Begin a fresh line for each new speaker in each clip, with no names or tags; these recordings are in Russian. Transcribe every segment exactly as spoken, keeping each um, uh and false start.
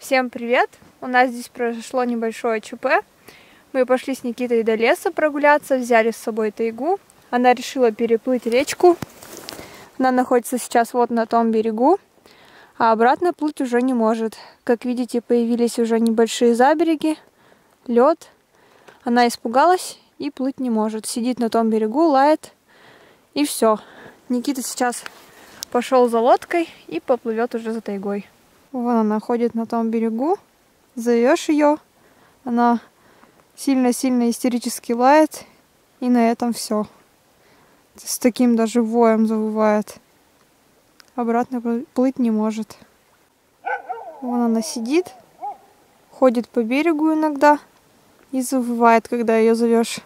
Всем привет! У нас здесь произошло небольшое ЧП. Мы пошли с Никитой до леса прогуляться, взяли с собой тайгу. Она решила переплыть речку. Она находится сейчас вот на том берегу, а обратно плыть уже не может. Как видите, появились уже небольшие забереги, лед. Она испугалась и плыть не может. Сидит на том берегу, лает, и все. Никита сейчас пошел за лодкой и поплывет уже за тайгой. Вон она ходит на том берегу, зовешь ее, она сильно-сильно истерически лает, и на этом все. С таким даже воем завывает. Обратно плыть не может. Вон она сидит, ходит по берегу иногда и завывает, когда ее зовешь.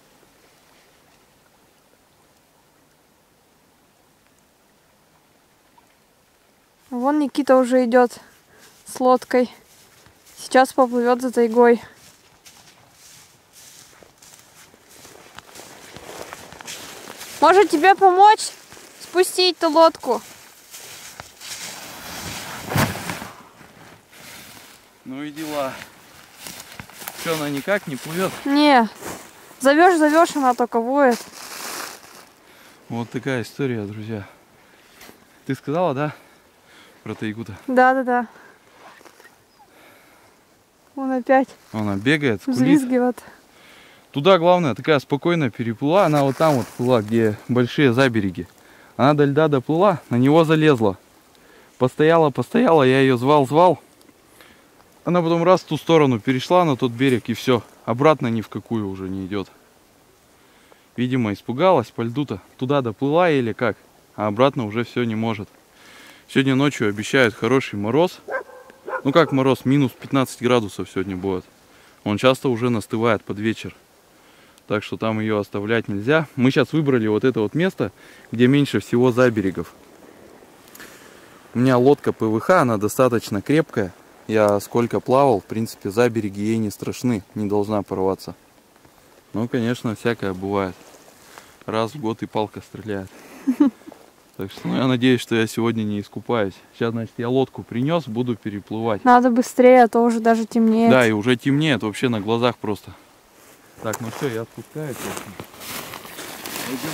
Вон Никита уже идет с лодкой. Сейчас поплывет за тайгой. Может тебе помочь спустить эту лодку?
Ну и дела. Что, она никак не плывет?
Не. Зовешь, зовешь, она только воет.
Вот такая история, друзья. Ты сказала, да? Про тайгу-то?
Да, да, да. Он опять.
Она бегает, скулит.
Взвизгивает.
Туда, главное, такая спокойно переплыла. Она вот там вот плыла, где большие забереги. Она до льда доплыла, на него залезла. Постояла, постояла, я ее звал, звал. Она потом раз в ту сторону перешла на тот берег, и все. Обратно ни в какую уже не идет. Видимо, испугалась по льду-то. Туда доплыла или как, а обратно уже все не может. Сегодня ночью обещают хороший мороз. Ну как мороз, минус пятнадцать градусов сегодня будет. Он часто уже настывает под вечер. Так что там ее оставлять нельзя. Мы сейчас выбрали вот это вот место, где меньше всего заберегов. У меня лодка ПВХ, она достаточно крепкая. Я сколько плавал, в принципе, забереги ей не страшны, не должна порваться. Ну, конечно, всякое бывает. Раз в год и палка стреляет. Так что, ну, я надеюсь, что я сегодня не искупаюсь. Сейчас, значит, я лодку принес, буду переплывать.
Надо быстрее, а то уже даже темнеет.
Да, и уже темнеет вообще на глазах просто. Так, ну все, я спускаюсь. Пойдем.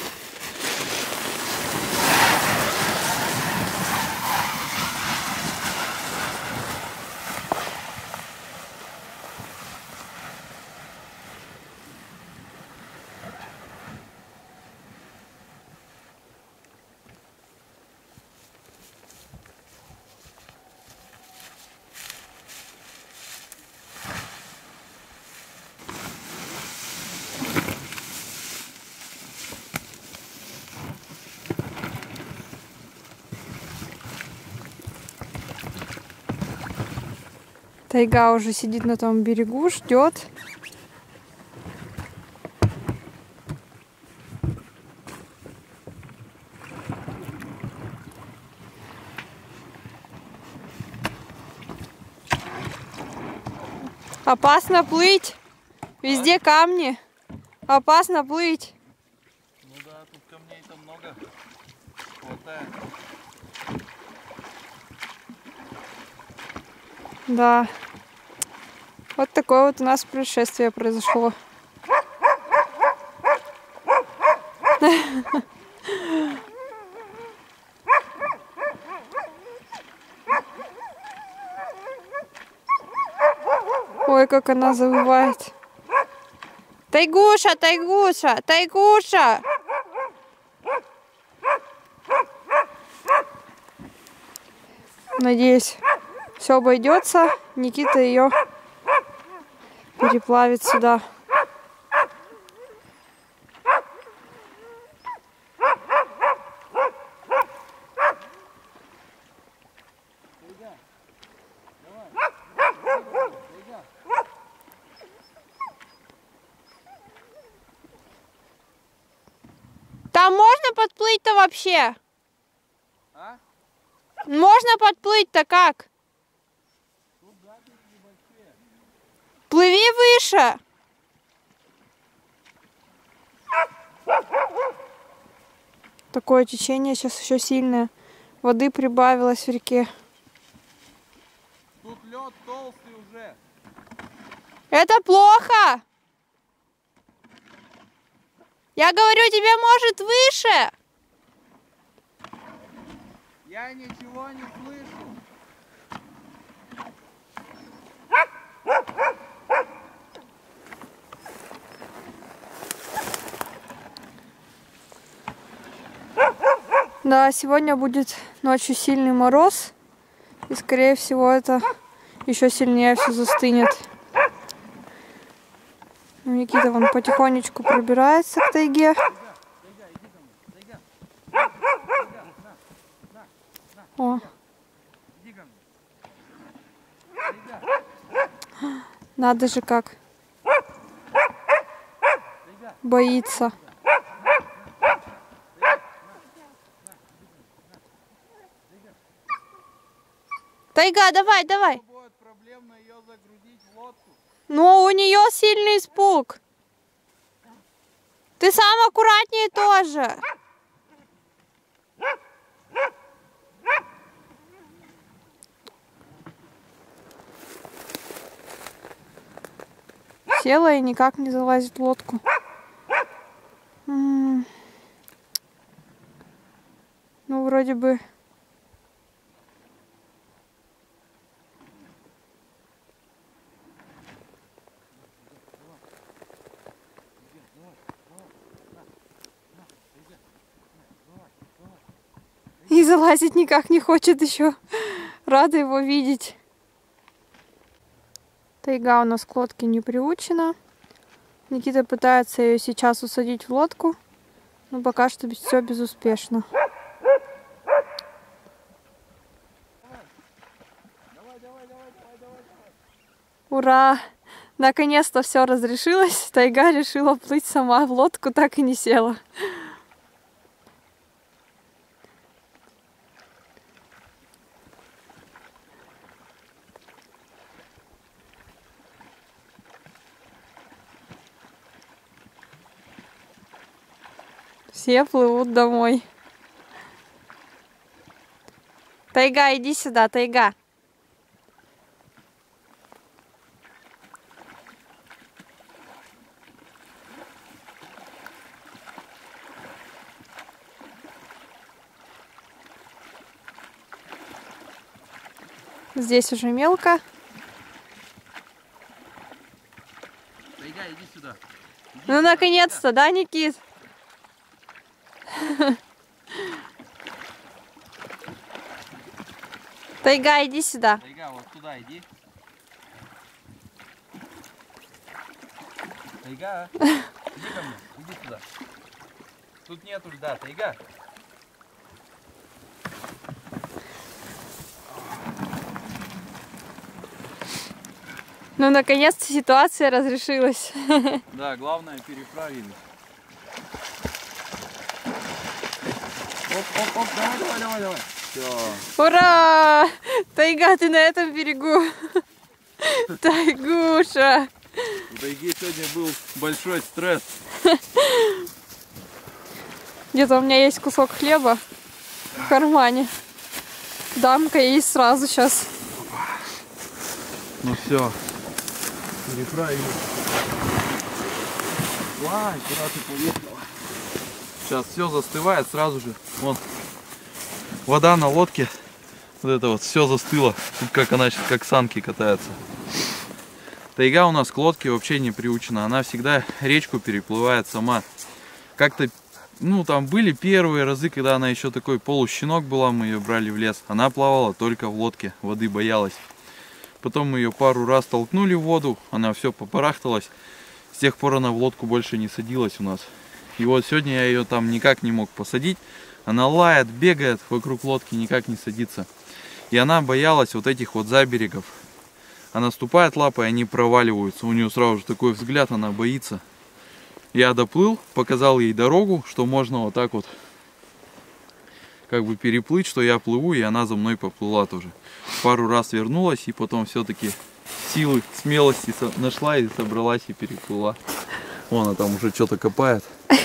Тайга уже сидит на том берегу, ждет. Опасно плыть. Везде камни. Опасно плыть.
Ну да, тут камней-то много. Хватает.
Да. Вот такое вот у нас происшествие произошло. Ой, как она завывает. Тайгуша, Тайгуша, Тайгуша! Надеюсь, все обойдется. Никита ее переплавит сюда. Там можно подплыть-то вообще?
А?
Можно подплыть-то как? Плыви выше. Такое течение сейчас еще сильное. Воды прибавилось в реке.
Тут лед толстый уже.
Это плохо. Я говорю, тебе может выше.
Я ничего не слышу.
Да, сегодня будет ночью сильный мороз. И скорее всего это еще сильнее все застынет. Никита вон потихонечку пробирается к тайге. О. Надо же как. Боится. Тайга, давай, давай.
Будет проблемно ее загрузить в лодку.
Но у нее сильный испуг. Ты сам аккуратнее тоже. Села и никак не залазит в лодку. М-м. Ну, вроде бы... И залазить никак не хочет еще. Рада его видеть. Тайга у нас к лодке не приучена. Никита пытается ее сейчас усадить в лодку, но пока что все безуспешно. Ура! Наконец-то все разрешилось. Тайга решила плыть сама в лодку, так и не села. Все плывут домой. Тайга, иди сюда, Тайга. Здесь уже мелко.
Тайга, иди сюда. Иди
Ну, наконец-то, да, Никит? Тайга, иди сюда.
Тайга, вот туда иди. Тайга, иди ко мне, иди сюда. Тут нету льда, Тайга.
Ну, наконец-то ситуация разрешилась.
Да, главное переправились. Оп, оп, оп, давай, давай, давай, давай. Все.
Ура! Тайга, ты на этом берегу. Тайгуша.
У Тайги сегодня был большой стресс.
Где-то у меня есть кусок хлеба в кармане. Дам-ка ей сразу сейчас.
Ну все. Переправились. Ай, куда ты поехала? Сейчас все застывает сразу же. Вон. Вода на лодке. Вот это вот все застыло. Тут как она сейчас как санки катается. Тайга у нас к лодке вообще не приучена. Она всегда речку переплывает сама. Как-то, ну там были первые разы, когда она еще такой полущенок была, мы ее брали в лес. Она плавала только в лодке, воды боялась. Потом мы ее пару раз толкнули в воду, она все попарахталась. С тех пор она в лодку больше не садилась у нас. И вот сегодня я ее там никак не мог посадить. Она лает, бегает вокруг лодки, никак не садится. И она боялась вот этих вот заберегов. Она ступает лапой, они проваливаются. У нее сразу же такой взгляд, она боится. Я доплыл, показал ей дорогу, что можно вот так вот как бы переплыть, что я плыву, и она за мной поплыла тоже. Пару раз вернулась, и потом все-таки силы, смелости нашла и собралась и переплыла. Вон она там уже что-то копает.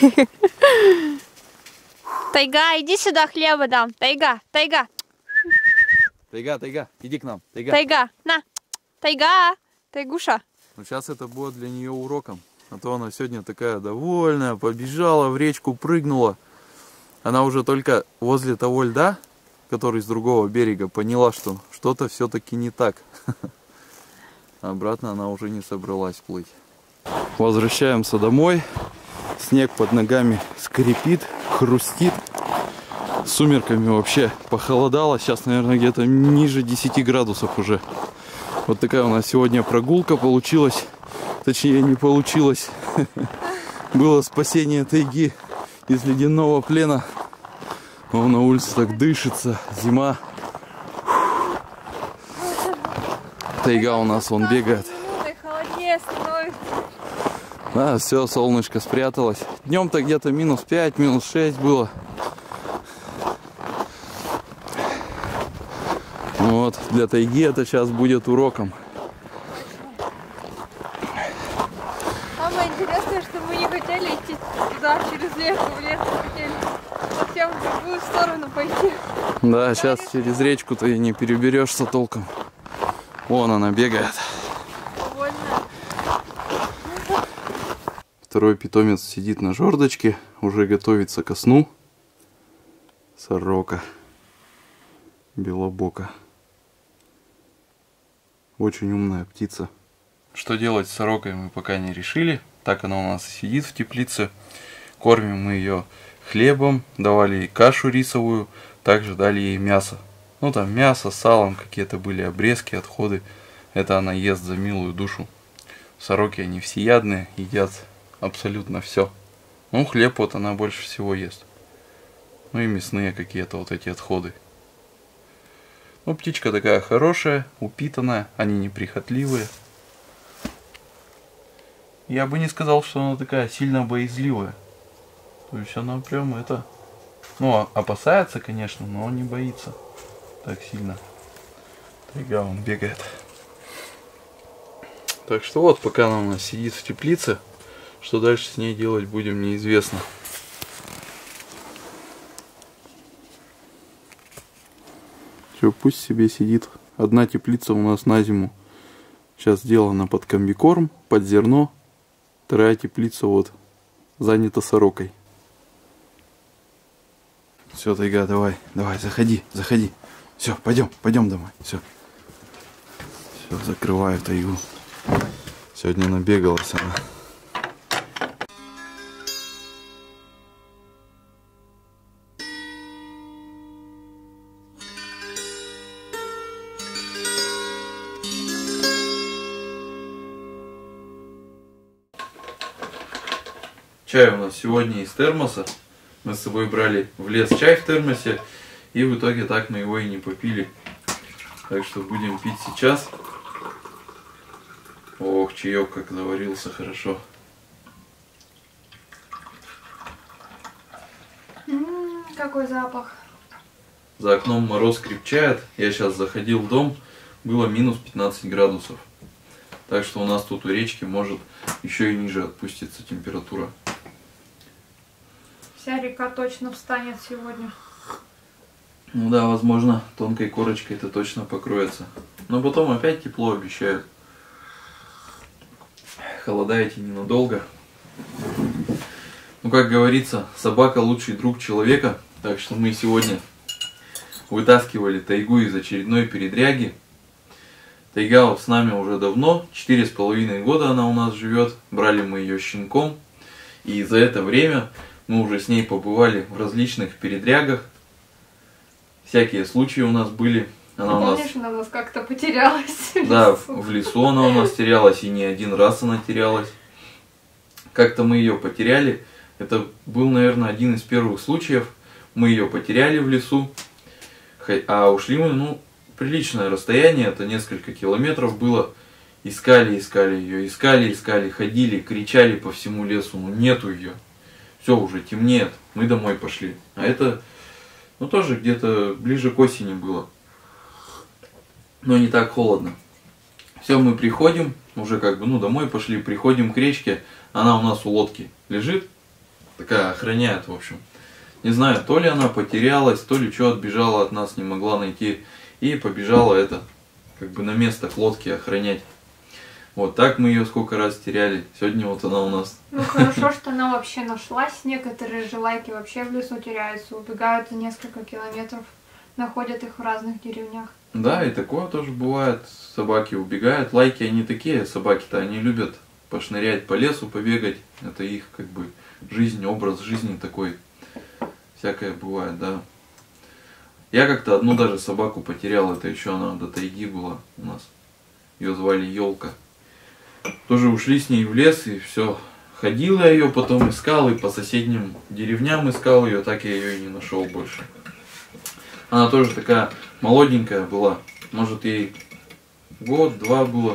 Тайга, иди сюда, хлеба дам. Тайга, Тайга.
Тайга, Тайга, иди к нам. Тайга.
Тайга, на. Тайга! Тайгуша!
Но сейчас это будет для нее уроком. А то она сегодня такая довольная, побежала, в речку прыгнула. Она уже только возле того льда, который с другого берега, поняла, что что-то все-таки не так. Обратно она уже не собралась плыть. Возвращаемся домой. Снег под ногами скрипит, хрустит. С сумерками вообще похолодало. Сейчас, наверное, где-то ниже десяти градусов уже. Вот такая у нас сегодня прогулка получилась. Точнее, не получилось. Было спасение тайги из ледяного плена. Но на улице так дышится. Зима. Тайга у нас вон бегает. Да, все, солнышко спряталось. Днем-то где-то минус пять, минус шесть было. Вот, для тайги это сейчас будет уроком.
Самое интересное, что мы не хотели идти туда, через лес, в лес, мы хотели совсем в другую сторону пойти.
Да, сейчас через речку ты не переберешься толком. Вон она бегает.
Довольно.
Второй питомец сидит на жердочке, уже готовится ко сну. Сорока. Белобока. Очень умная птица. Что делать с сорокой мы пока не решили. Так она у нас сидит в теплице. Кормим мы ее хлебом, давали ей кашу рисовую, также дали ей мясо. Ну там мясо с салом, какие-то были обрезки, отходы. Это она ест за милую душу. Сороки они всеядные, едят абсолютно все. Ну хлеб вот она больше всего ест. Ну и мясные какие-то вот эти отходы. Ну, птичка такая хорошая, упитанная, они неприхотливые. Я бы не сказал, что она такая сильно боязливая. То есть она прям это... Ну, опасается, конечно, но не боится так сильно. Тайга он бегает. Так что вот, пока она у нас сидит в теплице, что дальше с ней делать будем, неизвестно. Все, пусть себе сидит. Одна теплица у нас на зиму сейчас сделана под комбикорм, под зерно. Вторая теплица вот занята сорокой. Все, тайга, давай, давай, заходи, заходи. Все, пойдем, пойдем домой. Все. Все, закрываю тайгу. Сегодня набегалась она. Чай у нас сегодня из термоса. Мы с собой брали в лес чай в термосе. И в итоге так мы его и не попили. Так что будем пить сейчас. Ох, чаек как заварился хорошо.
М-м, какой запах.
За окном мороз крепчает. Я сейчас заходил в дом. Было минус пятнадцать градусов. Так что у нас тут у речки может еще и ниже отпуститься температура.
Вся река точно встанет сегодня.
Ну да, возможно, тонкой корочкой это точно покроется. Но потом опять тепло обещают. Холодаете ненадолго. Ну, как говорится, собака лучший друг человека. Так что мы сегодня вытаскивали тайгу из очередной передряги. Тайга с нами уже давно, четыре с половиной года она у нас живет. Брали мы ее щенком. И за это время мы уже с ней побывали в различных передрягах. Всякие случаи у нас были. Она у
Помнишь,
нас...
она у нас как-то потерялась?
Да, в лесу она у нас терялась, и не один раз она терялась. Как-то мы ее потеряли. Это был, наверное, один из первых случаев. Мы ее потеряли в лесу. А ушли мы, ну, приличное расстояние, это несколько километров было. Искали, искали ее, искали, искали, ходили, кричали по всему лесу, ну нету ее. Все, уже темнеет, мы домой пошли. А это, ну тоже где-то ближе к осени было. Но не так холодно. Все, мы приходим, уже как бы, ну домой пошли, приходим к речке. Она у нас у лодки лежит, такая охраняет, в общем. Не знаю, то ли она потерялась, то ли что, отбежала от нас, не могла найти. И побежала это как бы на место к лодке охранять. Вот так мы ее сколько раз теряли. Сегодня вот она у нас.
Ну хорошо, что она вообще нашлась. Некоторые же лайки вообще в лесу теряются, убегают за несколько километров, находят их в разных деревнях.
Да, и такое тоже бывает. Собаки убегают. Лайки они такие, собаки-то, они любят пошнырять по лесу, побегать. Это их как бы жизнь, образ жизни такой. Всякое бывает, да. Я как-то одну даже собаку потерял. Это еще она до тайги была у нас. Ее звали Елка. Тоже ушли с ней в лес, и все. Ходил я ее, потом искал, и по соседним деревням искал ее, так я ее и не нашел больше. Она тоже такая молоденькая была. Может, ей год-два было.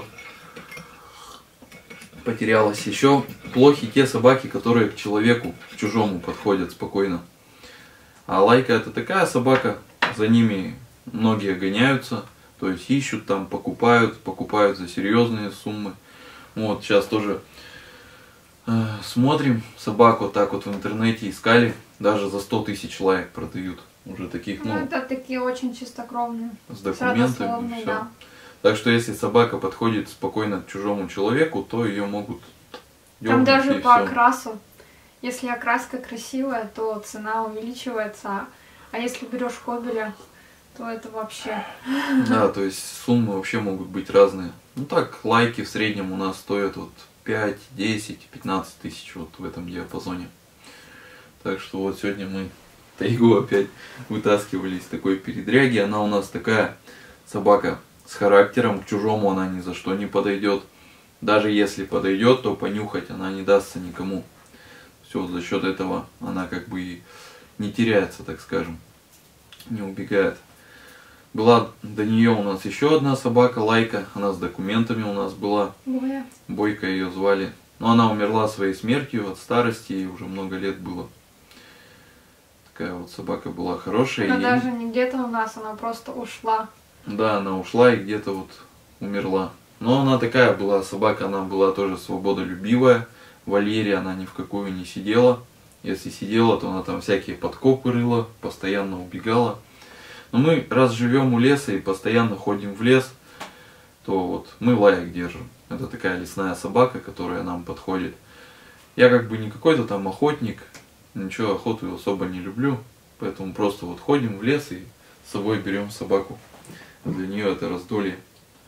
Потерялась. Еще плохи те собаки, которые к человеку, к чужому подходят спокойно. А Лайка это такая собака, за ними многие гоняются. То есть ищут там, покупают, покупают за серьезные суммы. Вот сейчас тоже э, смотрим собаку вот так вот в интернете искали. Даже за сто тысяч лаек продают. Уже таких, ну,
Ну, это такие очень чистокровные.
с документами. Все.
Да.
Так что если собака подходит спокойно к чужому человеку, то ее могут
Там
дёрнуть,
даже
и
по
всё.
окрасу. Если окраска красивая, то цена увеличивается. А если берешь кобеля, то это вообще...
Да, то есть суммы вообще могут быть разные. Ну так, лайки в среднем у нас стоят вот пять, десять, пятнадцать тысяч вот в этом диапазоне. Так что вот сегодня мы тайгу опять вытаскивали из такой передряги. Она у нас такая собака с характером, к чужому она ни за что не подойдет. Даже если подойдет, то понюхать она не дастся никому. Все, за счет этого она как бы и не теряется, так скажем, не убегает. Была до нее у нас еще одна собака, Лайка, она с документами у нас была.
Боя.
Бойко ее звали. Но она умерла своей смертью от старости, ей уже много лет было. Такая вот собака была хорошая.
Она
и...
даже не где-то у нас, она просто ушла.
Да, она ушла и где-то вот умерла. Но она такая была собака, она была тоже свободолюбивая. В вольере она ни в какую не сидела. Если сидела, то она там всякие подкопы рыла, постоянно убегала. Но мы, раз живем у леса и постоянно ходим в лес, то вот мы лаек держим. Это такая лесная собака, которая нам подходит. Я как бы не какой-то там охотник, ничего, охоту особо не люблю. Поэтому просто вот ходим в лес и с собой берем собаку. Для нее это раздолье.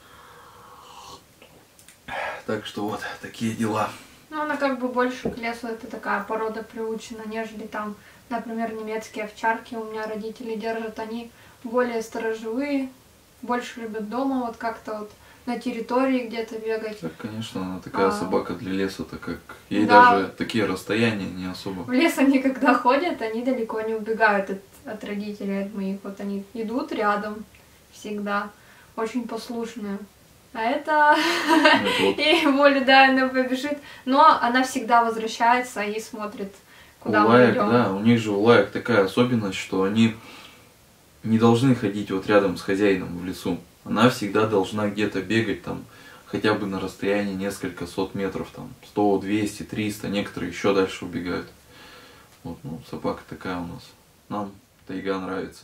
Так что вот такие дела.
Ну, она как бы больше к лесу, это такая порода приучена, нежели там, например, немецкие овчарки у меня родители держат. Они более сторожевые, больше любят дома вот как-то вот на территории где-то бегать.
Так, конечно, она такая
А.
собака для леса, так как ей
Да.
даже такие расстояния не особо.
В лес они когда ходят, они далеко не убегают от, от родителей, от моих. Вот они идут рядом всегда, очень послушные. А это
Это вот
ей волю, да, она побежит, но она всегда возвращается и смотрит, куда
у
мы
лаек,
идем.
да, у них же у лаек такая особенность, что они не должны ходить вот рядом с хозяином в лесу. Она всегда должна где-то бегать там хотя бы на расстоянии несколько сот метров, там сто, двести, триста, некоторые еще дальше убегают. Вот, ну, собака такая у нас. Нам тайга нравится.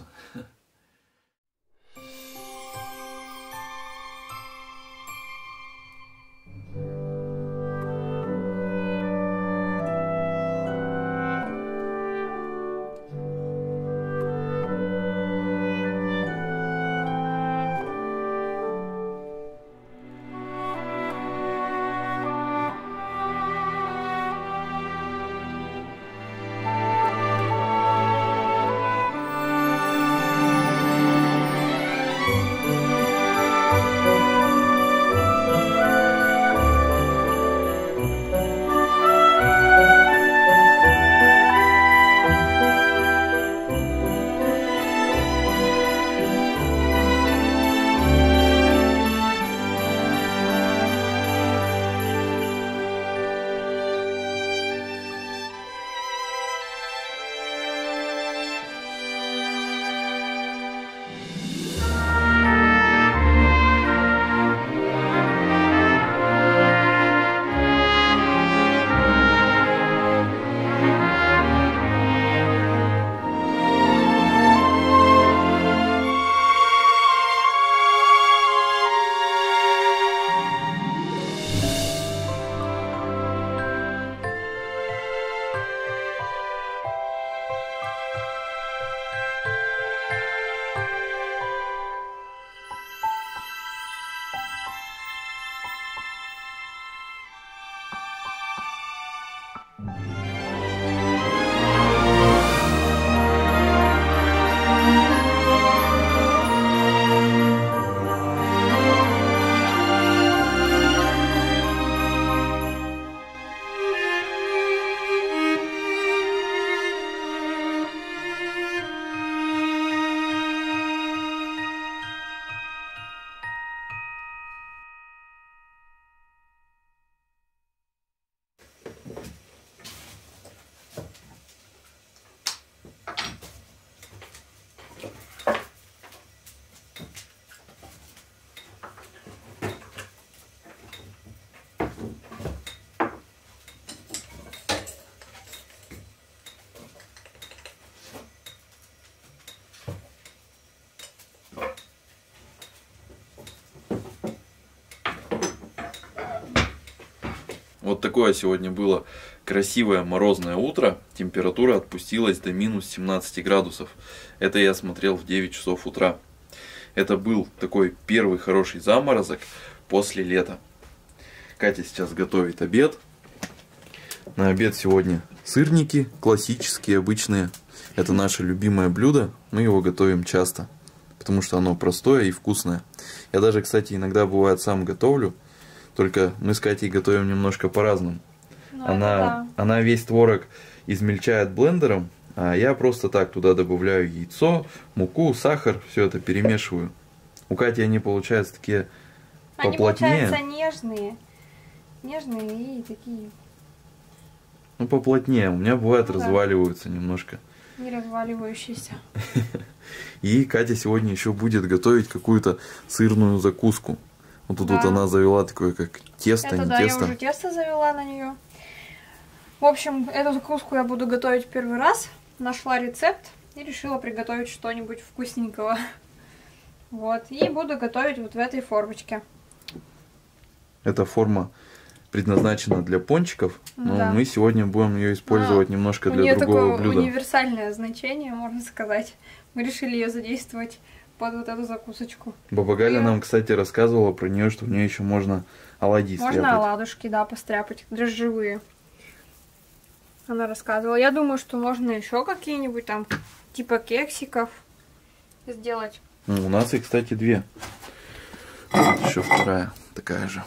Вот такое сегодня было красивое морозное утро. Температура отпустилась до минус семнадцати градусов. Это я смотрел в девять часов утра. Это был такой первый хороший заморозок после лета. Катя сейчас готовит обед. На обед сегодня сырники классические, обычные. Это наше любимое блюдо. Мы его готовим часто, потому что оно простое и вкусное. Я даже, кстати, иногда бывает сам готовлю. Только мы с Катей готовим немножко по-разному.
Ну,
Она,
да.
она весь творог измельчает блендером, а я просто так туда добавляю яйцо, муку, сахар, все это перемешиваю. У Кати они получаются такие
Они
поплотнее.
получаются нежные. Нежные и такие.
Ну, поплотнее. У меня бывает
Ну, да.
разваливаются немножко.
Не разваливающиеся.
И Катя сегодня еще будет готовить какую-то сырную закуску. Вот тут
Да.
вот она завела такое, как тесто,
Это
не
да,
тесто.
я уже тесто завела на нее. В общем, эту закуску я буду готовить первый раз. Нашла рецепт и решила приготовить что-нибудь вкусненького. Вот. И буду готовить вот в этой формочке.
Эта форма предназначена для пончиков, но
Да.
мы сегодня будем ее использовать
А,
немножко
У
для
нее
другого
такое
блюда.
универсальное значение, можно сказать. Мы решили ее задействовать под вот эту закусочку.
Баба Галя
И-
нам, кстати, рассказывала про нее, что в нее еще можно оладьи
Можно
стряпать.
оладушки, да, постряпать, дрожжевые. Она рассказывала. Я думаю, что можно еще какие-нибудь там, типа кексиков сделать.
Ну, у нас их, кстати, две. Еще вторая такая же.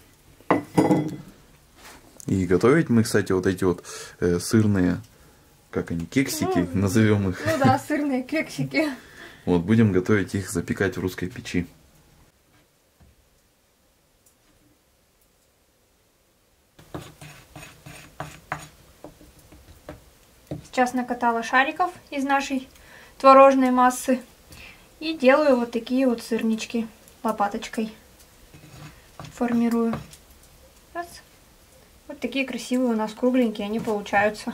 И готовить мы, кстати, вот эти вот э, сырные, как они, кексики,
Ну,
назовем их.
Ну да, сырные кексики.
Вот, будем готовить их, запекать в русской печи.
Сейчас накатала шариков из нашей творожной массы. И делаю вот такие вот сырнички лопаточкой. Формирую. Раз. Вот такие красивые у нас кругленькие они получаются.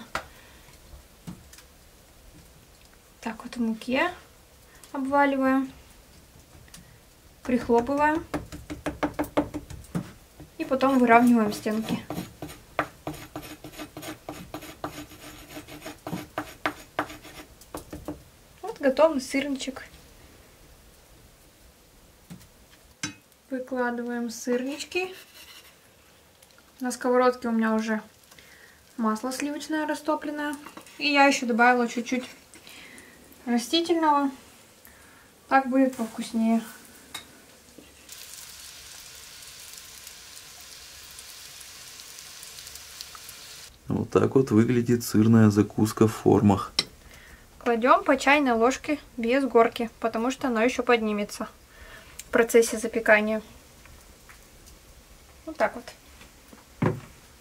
Так вот в муке обваливаем. Прихлопываем. И потом выравниваем стенки. Вот готовый сырничек. Выкладываем сырнички. На сковородке у меня уже масло сливочное растопленное. И я еще добавила чуть-чуть растительного. Так будет повкуснее.
Вот так вот выглядит сырная закуска в формах.
Кладем по чайной ложке без горки, потому что оно еще поднимется в процессе запекания. Вот так вот.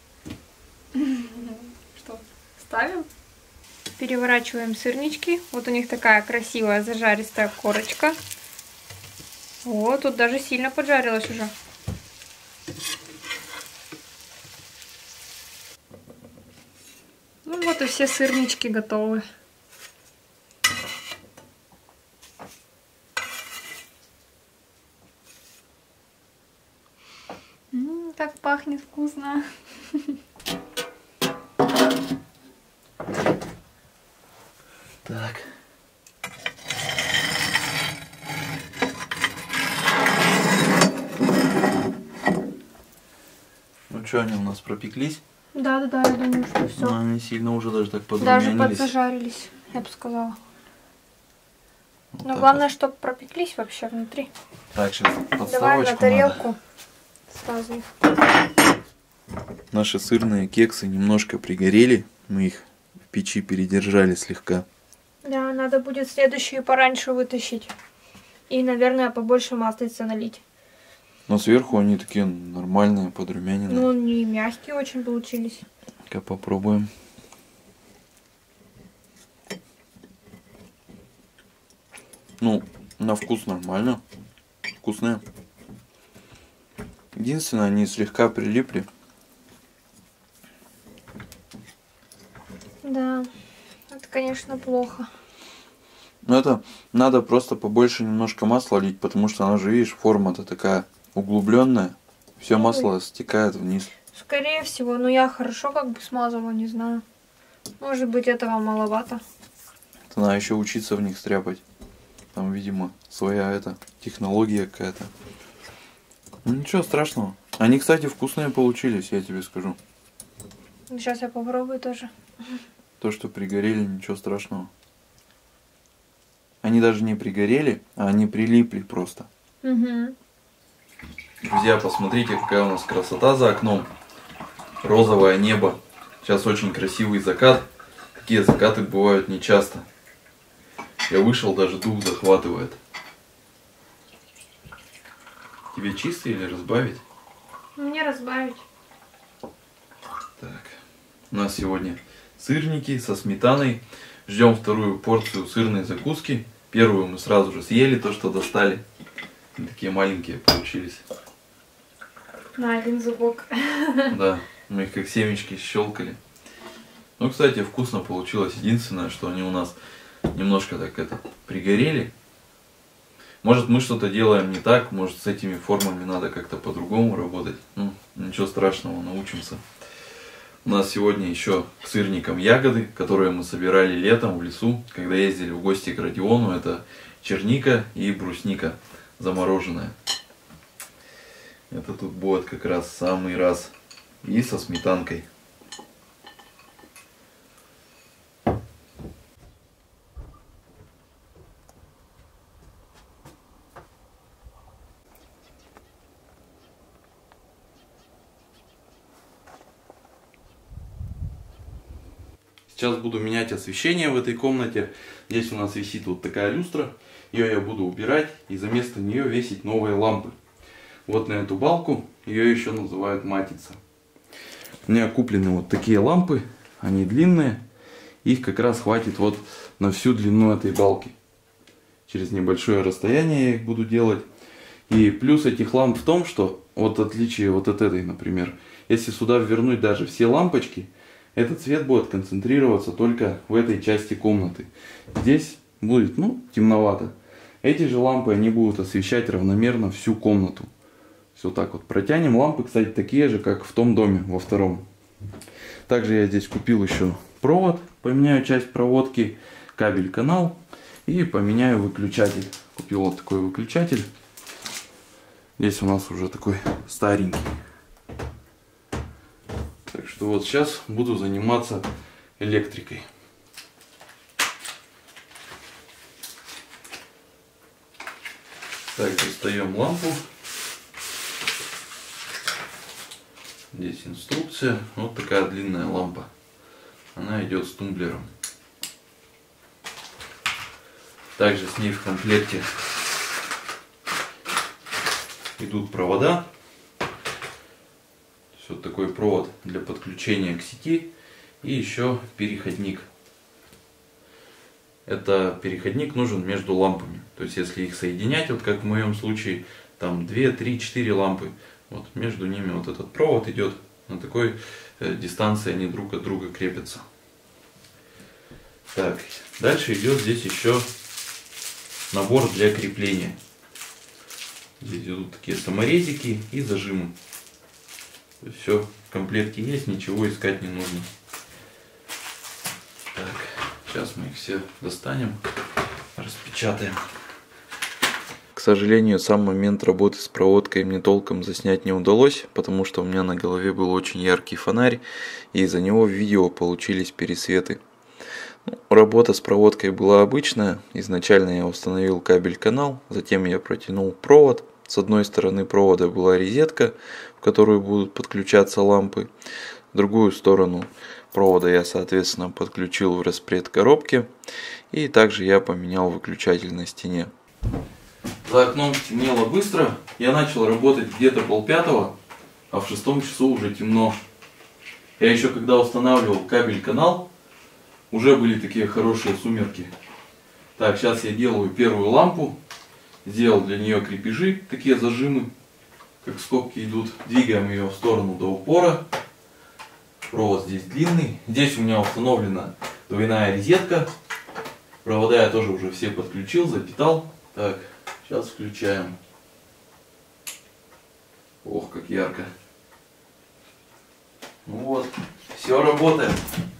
Что, ставим? Переворачиваем сырнички. Вот у них такая красивая зажаристая корочка. О, тут даже сильно поджарилась уже. Ну вот и все сырнички готовы. М, так пахнет вкусно.
Так. Ну что, они у нас пропеклись?
Да-да-да, я думаю, что все.
Но они сильно уже даже так
Даже
подрумянились.
подзажарились, я бы сказала.
Вот
Но
так
главное,
вот.
чтобы пропеклись вообще внутри.
Так, сейчас
Давай
подставочку
на тарелку.
надо.
Сразу их.
Наши сырные кексы немножко пригорели. Мы их в печи передержали слегка.
Да, надо будет следующие пораньше вытащить. И, наверное, побольше маслица налить.
Но сверху они такие нормальные, подрумяненные.
Ну, они мягкие очень получились.
Ну-ка попробуем. Ну, на вкус нормально. Вкусные. Единственное, они слегка прилипли.
Да, это, конечно, плохо.
Но это надо просто побольше немножко масла лить, потому что она же, видишь, форма-то такая углубленная. Все
Ой.
масло стекает вниз.
Скорее всего, но я хорошо как бы смазала, не знаю. Может быть, этого маловато.
Надо еще учиться в них стряпать. Там, видимо, своя эта технология какая-то. Ну ничего страшного. Они, кстати, вкусные получились, я тебе скажу.
Сейчас я попробую тоже.
То, что пригорели, ничего страшного. Они даже не пригорели, а они прилипли просто.
Угу.
Друзья, посмотрите, какая у нас красота за окном. Розовое небо. Сейчас очень красивый закат. Такие закаты бывают нечасто. Я вышел, даже дух захватывает. Тебе чистый или разбавить?
Мне разбавить.
Так. У нас сегодня сырники со сметаной. Ждем вторую порцию сырной закуски. Первую мы сразу же съели, то, что достали. Они такие маленькие получились.
На один зубок.
Да, мы их как семечки щелкали. Ну, кстати, вкусно получилось. Единственное, что они у нас немножко так это пригорели. Может, мы что-то делаем не так, может, с этими формами надо как-то по-другому работать. Ну, ничего страшного, научимся. У нас сегодня еще к сырникам ягоды, которые мы собирали летом в лесу, когда ездили в гости к Родиону. Это черника и брусника замороженная. Это тут будет как раз самый раз. И со сметанкой. Сейчас буду менять освещение в этой комнате. Здесь у нас висит вот такая люстра. Ее я буду убирать и за место нее весить новые лампы. Вот на эту балку ее еще называют матица. У меня куплены вот такие лампы. Они длинные. Их как раз хватит вот на всю длину этой балки. Через небольшое расстояние я их буду делать. И плюс этих ламп в том, что вот отличие вот от этой, например. Если сюда ввернуть даже все лампочки, этот свет будет концентрироваться только в этой части комнаты. Здесь будет, ну, темновато. Эти же лампы, они будут освещать равномерно всю комнату. Все так вот. Протянем лампы, кстати, такие же, как в том доме, во втором. Также я здесь купил еще провод. Поменяю часть проводки, кабель-канал. И поменяю выключатель. Купил вот такой выключатель. Здесь у нас уже такой старенький. Так что вот сейчас буду заниматься электрикой. Так, достаем лампу. Здесь инструкция. Вот такая длинная лампа. Она идет с тумблером. Также с ней в комплекте идут провода. Вот такой провод для подключения к сети и еще переходник. Это переходник нужен между лампами. То есть если их соединять, вот как в моем случае, там две, три, четыре лампы, вот между ними вот этот провод идет на такой э, дистанции, они друг от друга крепятся. Так, дальше идет здесь еще набор для крепления. Здесь идут такие саморезики и зажимы. Все в комплекте есть, ничего искать не нужно. Так, сейчас мы их все достанем, распечатаем. К сожалению, сам момент работы с проводкой мне толком заснять не удалось, потому что у меня на голове был очень яркий фонарь, и из-за него в видео получились пересветы. Ну, работа с проводкой была обычная. Изначально я установил кабель-канал, затем я протянул провод. С одной стороны провода была розетка, в которую будут подключаться лампы. В другую сторону провода я, соответственно, подключил в распред коробки. И также я поменял выключатель на стене. За окном темнело быстро. Я начал работать где-то полпятого, а в шестом часу уже темно. Я еще когда устанавливал кабель-канал, уже были такие хорошие сумерки. Так, сейчас я делаю первую лампу. Сделал для нее крепежи, такие зажимы, как скобки идут. Двигаем ее в сторону до упора. Провод здесь длинный. Здесь у меня установлена двойная розетка. Провода я тоже уже все подключил, запитал. Так, сейчас включаем. Ох, как ярко. Ну вот, все работает.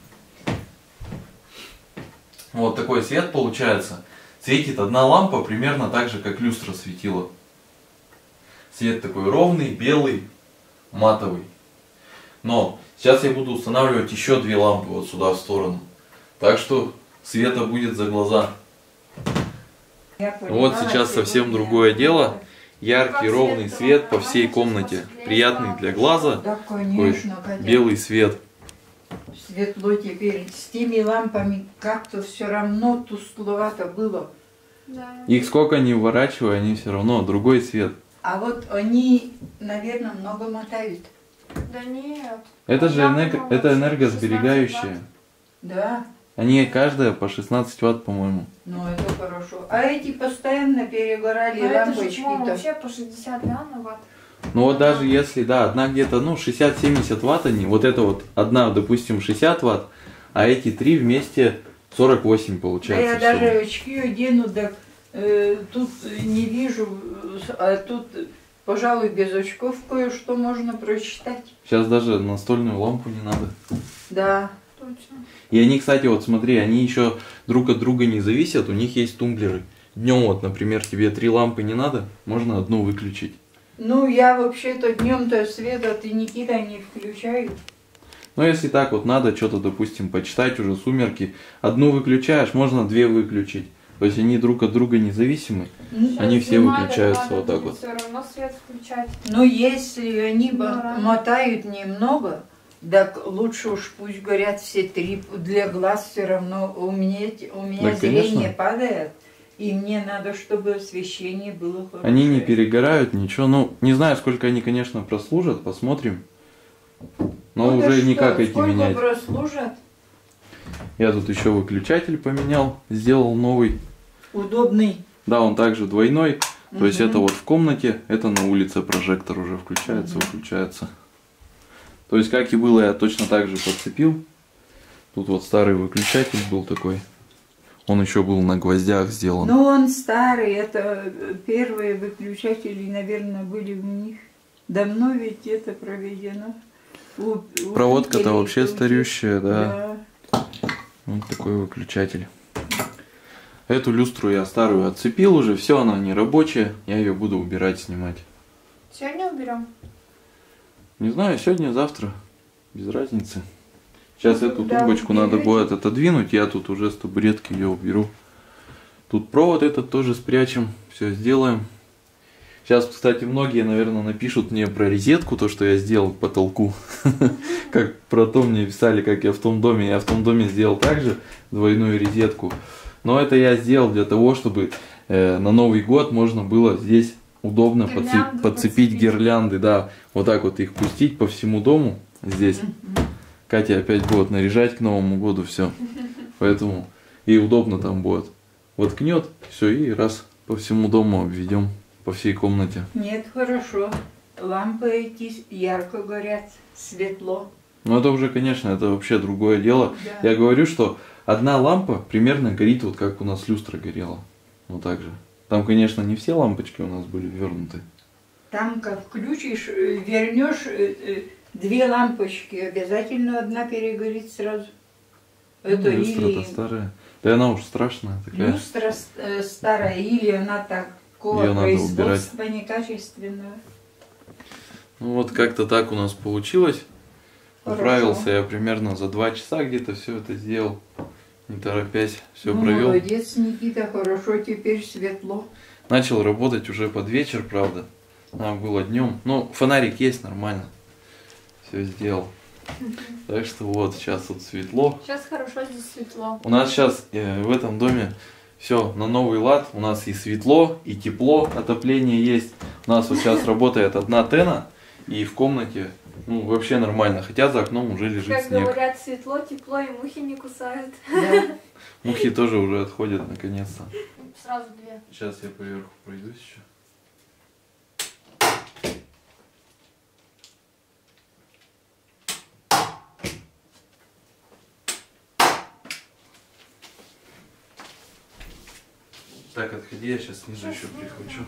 Вот такой свет получается. Светит одна лампа примерно так же, как люстра светила. Свет такой ровный, белый, матовый. Но сейчас я буду устанавливать еще две лампы вот сюда в сторону. Так что света будет за глаза. Вот сейчас совсем другое дело. Яркий ровный свет по всей комнате. Приятный для глаза.
Да, конечно,
такой белый свет.
Светло теперь. С теми лампами как-то все равно тускловато было.
Да.
Их сколько ни уворачивай, они все равно другой цвет.
А вот они, наверное, много мотают.
Да нет.
Это же
Я
энерго,
думала,
это
что
энергосберегающие.
Да,
Они каждая по шестнадцать ватт, по-моему.
ну это хорошо. А эти постоянно перегорали
А это же, по-моему,
лампочки-то.
вообще по шестьдесят, да, на ватт?
Ну вот даже если, да, одна где-то, ну, шестьдесят-семьдесят ватт они, вот это вот одна, допустим, шестьдесят ватт, а эти три вместе сорок восемь
Да
получается.
я
всего.
даже очки одену, так э, тут не вижу, а тут, пожалуй, без очков кое-что можно прочитать.
Сейчас даже настольную лампу не надо.
Да.
Точно.
И они, кстати, вот смотри, они еще друг от друга не зависят, у них есть тумблеры. Днем вот, например, тебе три лампы не надо, можно одну выключить.
Ну, я вообще-то днем-то света ты Никита не включаю.
Но если так вот надо что-то, допустим, почитать уже сумерки, одну выключаешь, можно две выключить. То есть они друг от друга независимы.
Ну,
Они
Сейчас
все
зима,
выключаются
надо
вот так
будет
вот.
все равно свет включать.
Но если они
Ну,
бо-
рано.
мотают немного, так лучше уж пусть горят все три. Для глаз все равно у меня, у меня
Да,
зрение
конечно.
падает. И мне надо, чтобы освещение было хорошее.
Они не перегорают, ничего. Ну, не знаю, сколько они, конечно, прослужат, посмотрим. Но
Ну, да
уже
что,
никак эти
сколько
менять.
прослужат?
Я тут еще выключатель поменял, сделал новый.
Удобный.
Да, он также двойной. То есть
Мгм.
это вот в комнате, это на улице прожектор уже включается,
Мгм.
выключается. То есть как и было, я точно так же подцепил. Тут вот старый выключатель был такой. Он еще был на гвоздях сделан.
Ну, он старый, это первые выключатели, наверное, были у них. Давно ведь это проведено. У- у
Проводка-то
жителей
вообще
тут-
старющая, да.
Да.
Вот такой выключатель. Эту люстру я старую отцепил уже, все, она не рабочая. Я ее буду убирать, снимать.
Сегодня уберем.
Не знаю, сегодня, завтра, без разницы. Сейчас эту
Да,
тумбочку надо
уберете.
будет отодвинуть, я тут уже с табуретки ее уберу. Тут провод этот тоже спрячем, все сделаем. Сейчас, кстати, многие, наверное, напишут мне про розетку, то, что я сделал к потолку. Как про то мне писали, как я в том доме. Я в том доме сделал также двойную розетку. Но это я сделал для того, чтобы э, на Новый год можно было здесь удобно подцеп-
Гирлянды
подцепить
подцепить.
гирлянды, да. Вот так вот их пустить по всему дому здесь. Катя опять будет наряжать к Новому году все. Поэтому и удобно там будет. Воткнет, все, и раз по всему дому обведем, по всей комнате.
Нет, хорошо. Лампы эти ярко горят, светло.
Но это уже, конечно, это вообще другое дело.
Да.
Я говорю, что одна лампа примерно горит вот как у нас люстра горела. Вот так же. Там, конечно, не все лампочки у нас были вернуты.
Там, как включишь, э, вернешь э, э, две лампочки, обязательно одна перегорит сразу. Это
Ну, люстра-то
или
старая. Да и она уж страшная такая.
люстра с- э, старая, или она такого
Её надо
производства некачественного.
Ну вот как-то так у нас получилось.
Хорошо.
Управился я примерно за два часа где-то все это сделал. Не торопясь, все
Ну,
провел.
молодец, Никита, хорошо, теперь светло.
Начал работать уже под вечер, правда. Нам было днем. Ну, фонарик есть нормально. Все сделал. Так что вот, сейчас тут светло.
Сейчас хорошо, здесь светло.
У нас сейчас э, в этом доме все на новый лад. У нас и светло, и тепло, отопление есть. У нас вот сейчас работает одна тена, и в комнате ну, вообще нормально. Хотя за окном уже лежит
Как
снег.
говорят, светло, тепло и мухи не кусают.
Да.
Мухи тоже уже отходят наконец-то.
Сразу две.
Сейчас я поверху пройдусь еще. Так, отходи, я сейчас снизу еще прихвачу.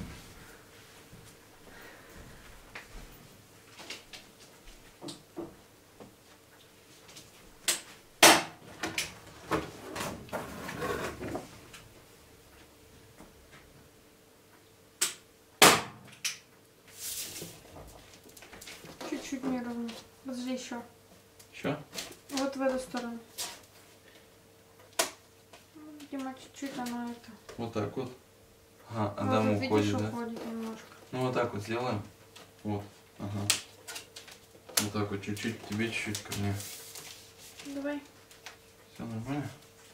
чуть-чуть неровно. Подожди еще.
Еще?
Вот в эту сторону. Дима, чуть-чуть оно это.
Вот так вот. Ага,
Вот
Адам
тут,
уходит,
видишь,
да?
уходит немножко.
Ну вот так вот сделаем. Вот. Ага. Вот так вот чуть-чуть, тебе чуть-чуть ко мне.
Давай.
Все нормально?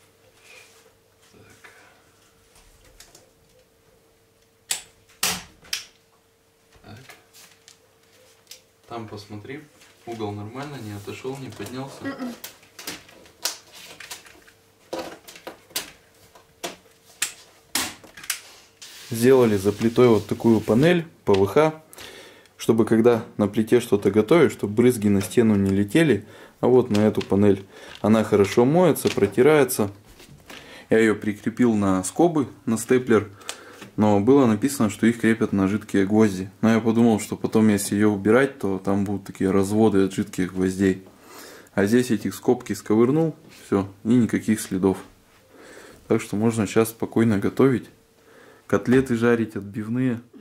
Так. Так. Там посмотри. Угол нормально, не отошел, не поднялся.
Mm-mm.
Сделали за плитой вот такую панель пэ вэ ха, чтобы когда на плите что-то готовишь, чтобы брызги на стену не летели, а вот на эту панель. Она хорошо моется, протирается. Я ее прикрепил на скобы, на степлер, но было написано, что их крепят на жидкие гвозди. Но я подумал, что потом, если ее убирать, то там будут такие разводы от жидких гвоздей. А здесь этих скобки сковырнул, все, и никаких следов. Так что можно сейчас спокойно готовить. Котлеты жарить, отбивные.